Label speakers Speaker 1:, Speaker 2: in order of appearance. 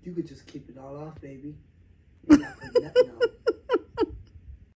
Speaker 1: You could just keep it all off, baby.